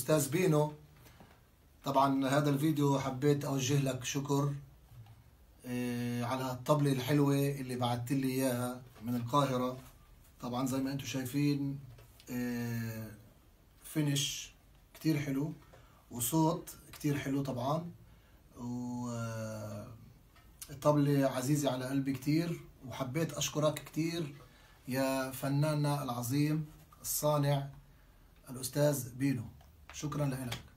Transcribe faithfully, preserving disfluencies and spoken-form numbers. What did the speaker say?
الأستاذ بينو. طبعا هذا الفيديو حبيت أوجه لك شكر على الطبلة الحلوة اللي بعثت لي إياها من القاهرة. طبعا زي ما انتم شايفين فينش كتير حلو وصوت كتير حلو طبعا، والطبلة عزيزة على قلبي كتير، وحبيت أشكرك كتير يا فناننا العظيم الصانع الأستاذ بينو. شكرا لك.